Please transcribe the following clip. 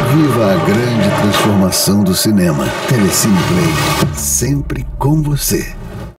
Viva a grande transformação do cinema. Telecine Play, sempre com você.